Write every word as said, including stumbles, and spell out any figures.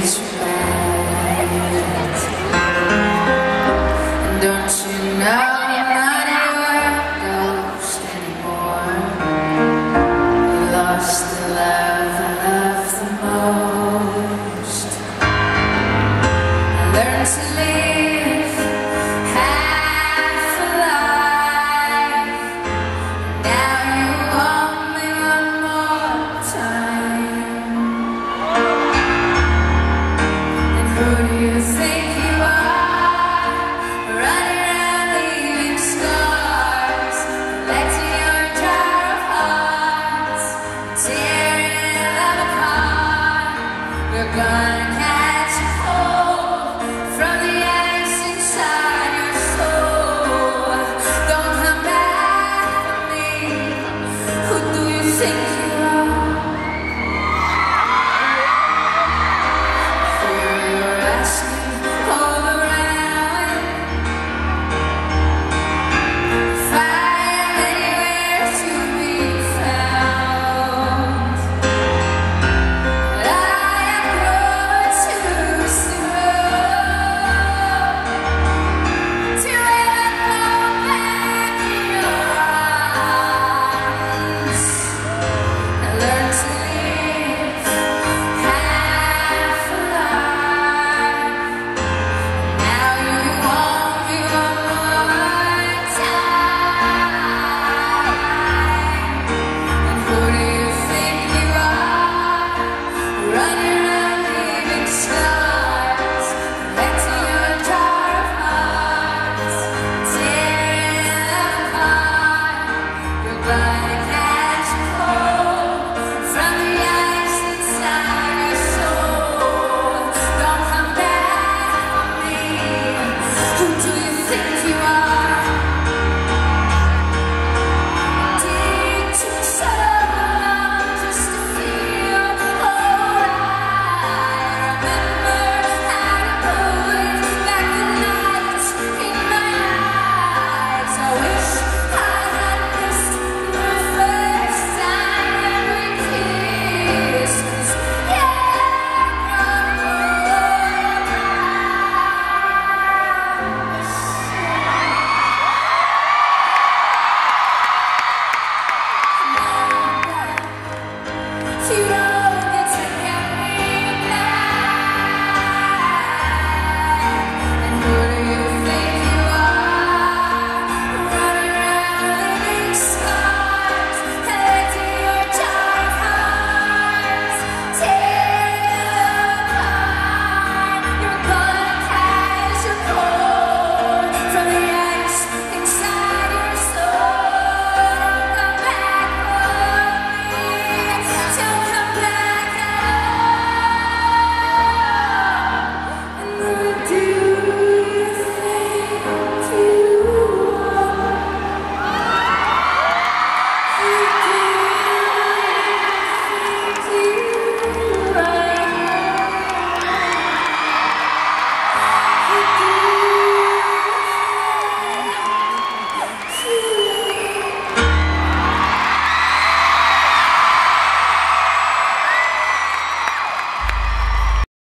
is right. And don't you know I'm not your ghost anymore? You lost the love I love the most. I learned to live half a life. Now you want me one more time. And who do you think you are? Running around leaving scars, collecting your jar of hearts, tearing love apart. We're gonna